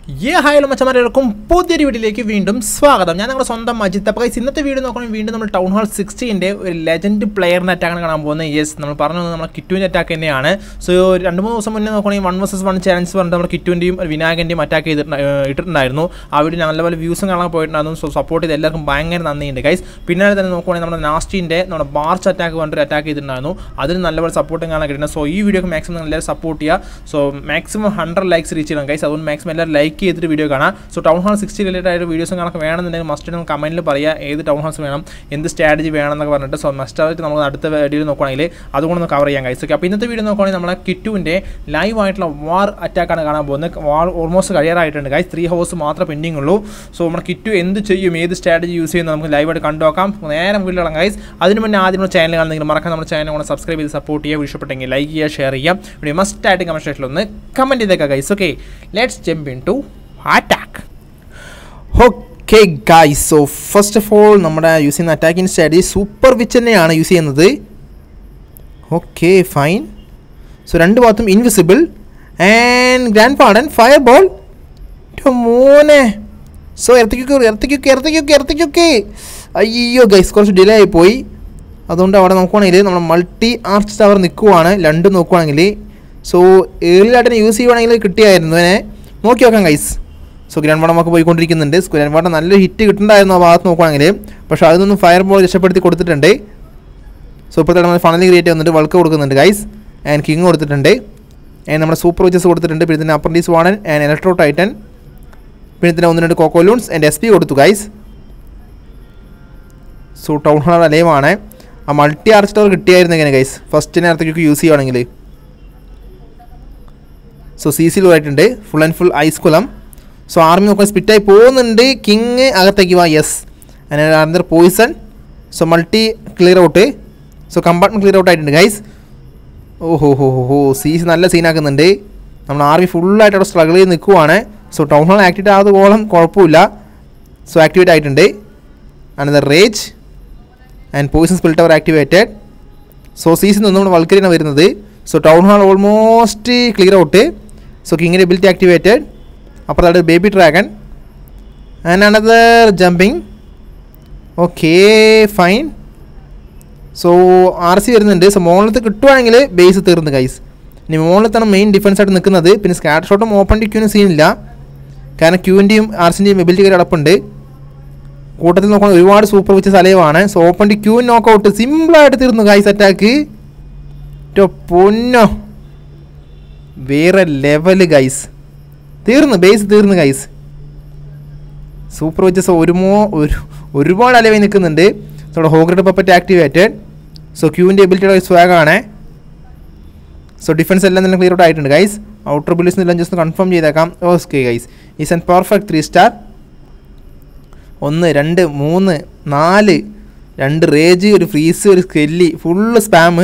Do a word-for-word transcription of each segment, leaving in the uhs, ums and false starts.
ये हाय मച്ചന്മാരെക്കും പുതിയൊരു വീഡിയോയിലേക്ക് വീണ്ടും സ്വാഗതം. ഞാൻ നിങ്ങളുടെ സ്വന്തം മജിദ്. അപ്പോൾ ഗയ്സ് ഇന്നത്തെ വീഡിയോ നോക്കുകയാണെങ്കിൽ വീണ്ടും നമ്മൾ ടൗൺ ഹാൾ സിക്സ്റ്റീൻ്റെ ഒരു ലെജൻഡ് പ്ലെയറിൻ്റെ അറ്റാക്കാണ് കാണാൻ പോകുന്നത്. യെസ്, നമ്മൾ പറഞ്ഞു നമ്മൾ കിറ്റുവിൻ്റെ അറ്റാക്ക് തന്നെയാണ്. സോ രണ്ട് മൂന്ന് ദിവസം മുന്നേ നോക്കുകയാണെങ്കിൽ വൺ വേഴ്സസ് വൺ ചാൻസ് പറഞ്ഞിട്ട് നമ്മൾ കിറ്റുവിൻ്റെയും വിനായകൻ്റെയും അറ്റാക്ക് ചെയ്തിട്ട് ഇട്ടിട്ടുണ്ടായിരുന്നു. ആ വീഡിയോ നല്ല പോലെ വ്യൂസും കാണാൻ പോയിട്ടുണ്ടായിരുന്നു. സോ സപ്പോർട്ട് ചെയ്ത് എല്ലാവർക്കും ഭയങ്കര നന്ദിയുണ്ട് ഗൈസ്. പിന്നാലെ തന്നെ നോക്കുകയാണെങ്കിൽ നമ്മുടെ നാസ്റ്റിൻ്റെ നമ്മുടെ മാർച്ച് അറ്റാക്ക് പറഞ്ഞിട്ട് അറ്റാക്ക് ചെയ്തിട്ടുണ്ടായിരുന്നു. അതിന് നല്ലപോലെ സപ്പോർട്ടും കാണാൻ കിട്ടുന്നത്. സോ ഈ വീഡിയോക്ക് മാക്സിമം നിങ്ങൾ എല്ലാവരും സപ്പോർട്ട് ചെയ്യുക. So maximum hundred likes reach ചെയ്യണം ഗൈസ്. അതുകൊണ്ട് മാക്സിമം എല്ലാവരും ലൈക്ക് ചെയ്തിട്ട് വീഡിയോ കാണാം. So town hall sixty related ആയിട്ട് വീഡിയോസും കണക്ക് വേണമെന്നുണ്ടെങ്കിൽ മസ്റ്റ് നിങ്ങൾ കമൻറ്റിൽ പറയുക ഏത് ടൗൺ ഹാൾസ് വേണം, എന്ത് സ്ട്രാറ്റജി വേണം എന്നൊക്കെ പറഞ്ഞിട്ട്. സോ മസ്റ്റായിട്ട് നമ്മൾ അടുത്ത വീഡിയോ നോക്കുകയാണെങ്കിൽ അതുകൊണ്ട് കവർ ചെയ്യാൻ ഗൈസ്. ഓക്കെ, അപ്പോൾ ഇന്നത്തെ വീഡിയോ നോക്കുകയാണെങ്കിൽ നമ്മളെ കിറ്റുവിൻ്റെ ലൈവ് ആയിട്ടുള്ള വാർ അറ്റാക്കാണ് കാണാൻ പോകുന്നത്. വാർ ഓൾമോസ്റ്റ് കഴിയാറായിട്ടുണ്ട് ഗൈസ്. ത്രീ ഹവേഴ്സ് മാത്രമേ പെൻഡിങ് ഉള്ളൂ. സോ നമ്മുടെ കിറ്റു എന്ത് ചെയ്യും, ഏത് സ്ട്രാറ്റജി യൂസ് ചെയ്യുന്നത് നമുക്ക് ലൈവായിട്ട് കണ്ടുനോക്കാം. നേരം വീട്ടിലുള്ള ഗൈസ്. അതിന് മുന്നേ ആദ്യം നമ്മുടെ ചാനൽ കാണുന്നെങ്കിൽ മറക്കാൻ നമ്മുടെ ചാനൽ കൂടെ സബ്സ്ക്രൈബ് ചെയ്ത് സപ്പോർട്ട് ചെയ്യുക. ഇഷ്ടപ്പെട്ടെങ്കിൽ ലൈക്ക് ചെയ്യുക, ഷെയർ ചെയ്യാം. വീഡിയോ മസ്റ്റായിട്ട് കമൻറ്റ് സെക്ഷനിൽ ഒന്ന് കമൻറ്റ് ചെയ്തേക്കാം guys. Okay, let's jump into attack. Okay guys, so first of all നമ്മുടെ യൂസ് ചെയ്യുന്ന അറ്റാക്കിംഗ് സ്ട്രാറ്റജി സൂപ്പർ വിച്ച് തന്നെയാണ് യൂസ് ചെയ്യുന്നത്. Okay fine. സോ രണ്ട് ഭാഗത്തും invisible and grand warden fireball മോനെ. സോ ഇറത്തിക്കൊക്കെ ഇറത്തിക്കൊക്കെ ഇറത്തിക്കൊക്കെ ഇറത്തിക്കൊക്കെ അയ്യോ ഗൈസ്, കുറച്ച് ഡിലേ ആയിപ്പോയി. അതുകൊണ്ട് അവിടെ നോക്കുവാണെങ്കിൽ നമ്മൾ മൾട്ടി ആർച്ച് ടവർ നിൽക്കുവാണ്. രണ്ടും നോക്കുവാണെങ്കിൽ സോ ഏർലിയായിട്ട് യൂസ് ചെയ്യുവാണെങ്കിൽ കിട്ടിയായിരുന്നു. അതിനെ നോക്കി നോക്കാം ഗൈസ്. സോ ഗ്രാൻഡ് വാട്ടർ നമുക്ക് പോയിക്കൊണ്ടിരിക്കുന്നുണ്ട്. ഗ്രാൻഡ് വാട്ടർ നല്ല ഹിറ്റ് കിട്ടുന്നുണ്ടായിരുന്നു ആ ഭാഗത്ത് നോക്കുവാണെങ്കിൽ. പക്ഷേ അതിൽ നിന്നും ഫയർ ബോൾ രക്ഷപ്പെടുത്തി കൊടുത്തിട്ടുണ്ട്. സോ ഇപ്പോഴത്തെ നമ്മൾ ഫണലി ക്രിയേറ്റ് ചെയ്യുന്നുണ്ട്, വൾക്ക് കൊടുക്കുന്നുണ്ട് ഗൈസ്. ആൻഡ് കിങ് കൊടുത്തിട്ടുണ്ട്. ആൻഡ് നമ്മുടെ സൂപ്പർ വിച്ചസ് കൊടുത്തിട്ടുണ്ട്. പിന്നെ ഇതിൻ്റെ അപ്രൻറ്റീസ് വാണൻ ആൻഡ് ഇലക്ട്രോ ടൈറ്റൻ. പിന്നെ ഇതിൻ്റെ ഒന്ന് രണ്ട് കോക്കോലൂൺസ് ആൻഡ് എസ് പി കൊടുത്തു ഗൈസ്. സോ ടൗൺ ഹാൾ അലൈവാണ്. ആ മൾട്ടി ആർച്ച് ടവർ കിട്ടിയായിരുന്നു എങ്ങനെ ഗൈസ് ഫസ്റ്റ് നേരത്തേക്ക് യൂസ് ചെയ്യുവാണെങ്കിൽ. സോ സി സി ലോ ആയിട്ടുണ്ട്. Full and full ice golem. So army നോക്കാൻ സ്പിറ്റായി പോകുന്നുണ്ട്. കിങ് അകത്തേക്ക് വാ. യെസ്, അതിന് Poisson. So multi clear out. So compartment clear out ആയിട്ടുണ്ട് ഗൈസ്. ഓഹോ ഹോ ഹോ ഹോ സീസ് നല്ല സീനാക്കുന്നുണ്ട്. നമ്മൾ ആർമി ഫുള്ളായിട്ട് അവിടെ സ്ട്രഗിൾ ചെയ്ത് നിൽക്കുവാണ്. സോ ടൗൺ ഹാൾ ആക്ടിവേറ്റ് ആകാതോളം കുഴപ്പമില്ല. സോ ആക്ടിവേറ്റ് ആയിട്ടുണ്ട്. Another rage and poison spell tower activated. So സീസിൽ നിന്നും നമ്മൾ വൾക്കരിയാണ് വരുന്നത്. So town hall almost clear out. So കിങ്ങിൻ്റെ എബിലിറ്റി ആക്ടിവേറ്റഡ്. അപ്പുറത്തായിട്ട് baby dragon and another jumping. Okay fine. So R C വരുന്നുണ്ട്. സോ മോളിലത്ത് കിട്ടുവാണെങ്കിൽ ബേസ് തീർന്ന് ഗൈസ്. ഇനി മോളിലത്താണ് മെയിൻ ഡിഫൻസ് ആയിട്ട് നിൽക്കുന്നത്. പിന്നെ സ്കാറ്റർ ഷോട്ടും ഓപ്പൺ ക്യൂവിനും സീനില്ല, കാരണം ക്യൂവിൻ്റെയും ആർസിൻ്റെയും എബിലിറ്റി കയറി അടപ്പുണ്ട്. കൂട്ടത്തിൽ നോക്കാൻ ഒരുപാട് സൂപ്പർ വിച്ച് സലയവാണ്. സോ ഓപ്പൺ ക്യൂ നോക്കൗട്ട് സിമ്പിളായിട്ട് തീർന്നു ഗൈസ് അറ്റാക്ക്. പൊന്നോ, വേറെ ലെവൽ ഗൈസ്. തീർന്നു, ബേസ് തീർന്നു ഗൈസ്. സൂപ്പർ വിച്ചസ് ഒരുമോ ഒരു ഒരുപാട് അലവായി നിൽക്കുന്നുണ്ട്. സോ അവിടെ ഹോഗ്രഡ് പപ്പറ്റ് ആക്ടിവേറ്റഡ്. സോ ക്യൂവിൻ്റെ എബിലിറ്റിയുടെ സ്വാഗാണ്. സോ ഡിഫൻസ് എല്ലാം തന്നെ ക്ലിയർ ഔട്ട് ആയിട്ടുണ്ട് ഗൈസ്. ഔട്ടർ ബില്ലിസ് എല്ലാം ജസ്റ്റ് കൺഫേം ചെയ്തേക്കാം. Okay guys, is an perfect three star. ഒന്ന് രണ്ട് മൂന്ന് നാല്, രണ്ട് റേജ്, ഒരു ഫ്രീസ്, ഒരു സ്കെല്ലി, ഫുള്ള് സ്പാമ്.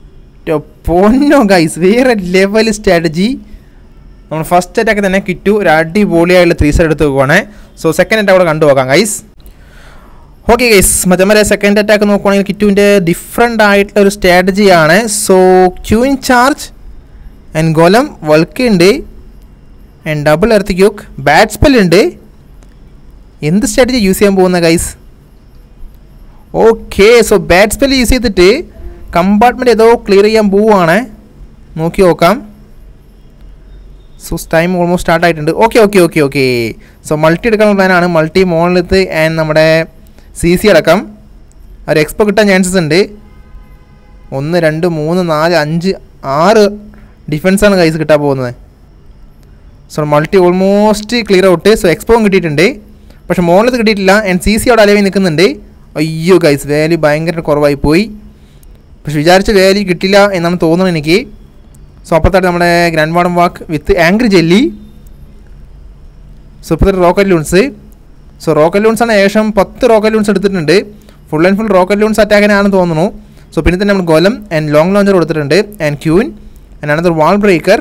പൊന്നോ ഗൈസ്, വേറെ ലെവൽ സ്ട്രാറ്റജി. നമ്മൾ ഫസ്റ്റ് അറ്റാക്ക് തന്നെ കിറ്റു ഒരു അടിപൊളിയായുള്ള ത്രീ സ്റ്റാർ എടുത്ത് നോക്കുവാണ്. സോ സെക്കൻഡ് അറ്റാക്ക് കൂടെ കണ്ടുപോകാം ഗൈസ്. ഓക്കെ ഗൈസ്, മറ്റേ സെക്കൻഡ് അറ്റാക്ക് നോക്കുവാണെങ്കിൽ കിറ്റുവിൻ്റെ ഡിഫറെൻ്റ് ആയിട്ടുള്ള ഒരു സ്ട്രാറ്റജിയാണ്. So Q in charge and golem വൾക്കുണ്ട് and double earthquake bat spell ഉണ്ട്. എന്ത് സ്ട്രാറ്റജി യൂസ് ചെയ്യാൻ പോകുന്ന guys? Okay, so bat spell use ചെയ്തിട്ട് കമ്പാർട്ട്മെൻറ്റ് ഏതോ ക്ലിയർ ചെയ്യാൻ പോവുകയാണ്. നോക്കി നോക്കാം. സോ ടൈം ഓൾമോസ്റ്റ് സ്റ്റാർട്ട് ആയിട്ടുണ്ട്. Okay okay okay okay so multi എടുക്കാനുള്ള പ്ലാനാണ്. മൾട്ടി മോളിലത്ത് ആൻഡ് നമ്മുടെ സി സി അടക്കം ഒരു എക്സ്പോ കിട്ടാൻ ചാൻസസ് ഉണ്ട്. ഒന്ന് രണ്ട് മൂന്ന് നാല് അഞ്ച് ആറ് ഡിഫൻസാണ് ഗൈസ് കിട്ടാൻ പോകുന്നത്. So multi almost clear out. So എക്സ്പോയും കിട്ടിയിട്ടുണ്ട്, പക്ഷേ മോളിലത്ത് കിട്ടിയിട്ടില്ല. ആൻഡ് സി സി അവിടെ അലവിൽ നിൽക്കുന്നുണ്ട്. അയ്യോ ഗൈസ്, വാല്യൂ ഭയങ്കര കുറവായി പോയി. പക്ഷെ വിചാരിച്ച വാല്യൂ കിട്ടില്ല എന്നാണ് തോന്നുന്നത് എനിക്ക്. സോ അപ്പുറത്തായിട്ട് നമ്മുടെ grand warden walk with angry jelly. So ഇപ്പോഴത്തെ റോക്കറ്റ് ലൂൺസ്. സോ റോക്കറ്റ് ലൂൺസാണ് ഏകദേശം പത്ത് റോക്കറ്റ് ലൂൺസ് എടുത്തിട്ടുണ്ട്. Full and full rocket loons അറ്റാക്കിനാണെന്ന് തോന്നുന്നു. സോ പിന്നെ തന്നെ നമ്മൾ ഗോലം ആൻഡ് ലോങ് ലോഞ്ചർ കൊടുത്തിട്ടുണ്ട് and queen and another wall breaker.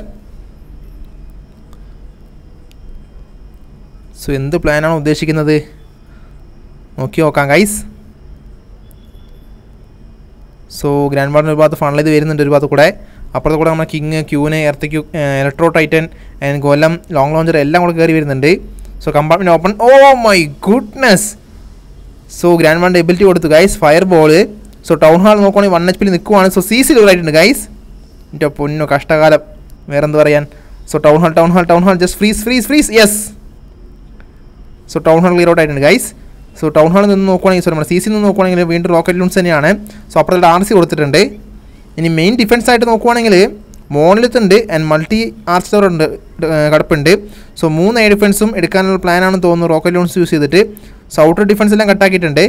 So എന്ത് പ്ലാനാണ് ഉദ്ദേശിക്കുന്നത് നോക്കി നോക്കാം ഗൈസ്. സോ ഗ്രാൻഡ് വാർഡൻ ഒരു ഭാഗത്ത് ഫണൽ ചെയ്ത് വരുന്നുണ്ട് ഒരു ഭാഗത്ത് കൂടെ. അപ്പുറത്തെ കൂടെ നമ്മുടെ കിങ് ക്യൂന് earthquake electro titan and golem long launcher എല്ലാം കൂടെ കയറി വരുന്നുണ്ട്. So compartment open. Oh my goodness. So grand വാൻ്റെ എബിലിറ്റി കൊടുത്തു guys, fireball. So town hall നോക്കുവാണെങ്കിൽ വൺ എച്ച് പിയിൽ നിൽക്കുവാണ്. സോ സി സി ലെവലായിട്ടുണ്ട് ഗൈസ്. എൻ്റെ പൊന്നോ കഷ്ടകാലം, വേറെന്ത് പറയാൻ. So town hall town hall town hall just freeze freeze freeze yes. So town hall clear out ആയിട്ടുണ്ട് ഗൈസ്. സോ ടൗൺ ഹാളിൽ നിന്ന് നോക്കുവാണെങ്കിൽ സോ നമ്മുടെ സി സിയിൽ നിന്ന് നോക്കുവാണെങ്കിൽ വീണ്ടും റോക്കറ്റ് ലൂൺസ് തന്നെയാണ്. സോ അപ്പുറത്തെ ആർ സി കൊടുത്തിട്ടുണ്ട്. ഇനി മെയിൻ ഡിഫൻസ് ആയിട്ട് നോക്കുവാണെങ്കിൽ മോണിലത്തുണ്ട് ആൻഡ് മൾട്ടി ആർച്ച് ടവർ ഉണ്ട് കിടപ്പുണ്ട്. സോ മൂന്ന് എയർ ഡിഫൻസും എടുക്കാനുള്ള പ്ലാനാണെന്ന് തോന്നുന്നു റോക്കറ്റ് ലൂൺസ് യൂസ് ചെയ്തിട്ട്. സോ ഔട്ടർ ഡിഫൻസ് എല്ലാം കട്ടാക്കിയിട്ടുണ്ട്.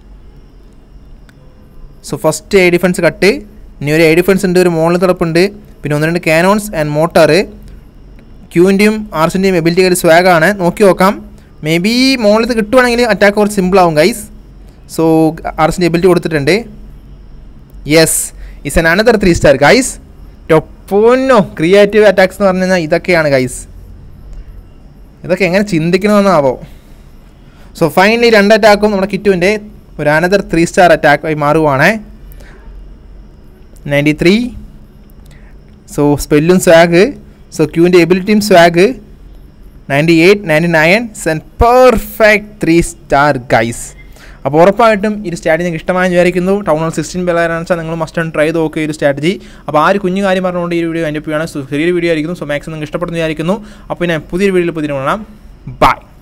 So first air defence cut. ഇനി ഒരു എയർ ഡിഫൻസ് ഉണ്ട്, ഒരു മോണിൽ കിടപ്പുണ്ട്, പിന്നെ ഒന്ന് രണ്ട് കാനോൺസ് ആൻഡ് മോട്ടർ. ക്യൂവിൻ്റെയും ആർസിൻ്റെയും എബിലിറ്റി ഒരു സ്വാഗാണ്. നോക്കി നോക്കാം, മേ ബി മോളിൽ കിട്ടുവാണെങ്കിൽ അറ്റാക്ക് കുറച്ച് സിമ്പിൾ ആവും ഗൈസ്. സോ ആർസിൻ്റെ എബിലിറ്റി കൊടുത്തിട്ടുണ്ട്. Yes, is an another three star guys. ടൊപ്പോന്നോ ക്രിയേറ്റീവ് അറ്റാക്സ് എന്ന് പറഞ്ഞു കഴിഞ്ഞാൽ ഇതൊക്കെയാണ് ഗൈസ്. ഇതൊക്കെ എങ്ങനെ ചിന്തിക്കണമെന്നാവോ. സോ ഫൈനലി രണ്ട് അറ്റാക്കും നമ്മുടെ കിറ്റുവിൻ്റെ ഒരു അനദർ ത്രീ സ്റ്റാർ അറ്റാക്ക് ആയി മാറുവാണ്. Ninety three. സോ സ്പെല്ലും സ്വാഗ്. സോ ക്യൂവിൻ്റെ എബിലിറ്റിയും swag. Ninety eight ninety nine and perfect three star guys. അപ്പോൾ ഉറപ്പായിട്ടും ഈ ഒരു സ്ട്രാറ്റജി നിങ്ങൾക്ക് ഇഷ്ടമായെന്ന് വിചാരിക്കുന്നു. ടൗൺ ഹാൾ സിക്സ്റ്റീൻ പ്ലെയറാണെന്ന് വെച്ചാൽ നിങ്ങൾ മസ്റ്റ് ഒന്ന് ട്രൈ ചെയ്ത് നോക്കുക ഈ ഒരു സ്ട്രാറ്റജി. അപ്പോൾ ആ ഒരു കുഞ്ഞു കാര്യം പറഞ്ഞുകൊണ്ട് ഈ വീഡിയോ എൻ്റെ ആണ്. സോ ചെറിയൊരു വീഡിയോ ആയിരിക്കും. സോ മാക്സിമം നിങ്ങൾക്ക് ഇഷ്ടപ്പെടുന്ന വിചാരിക്കുന്നു. അപ്പോൾ ഞാൻ പുതിയൊരു വീഡിയോയിൽ പുതിയ കാണാം. ബൈ.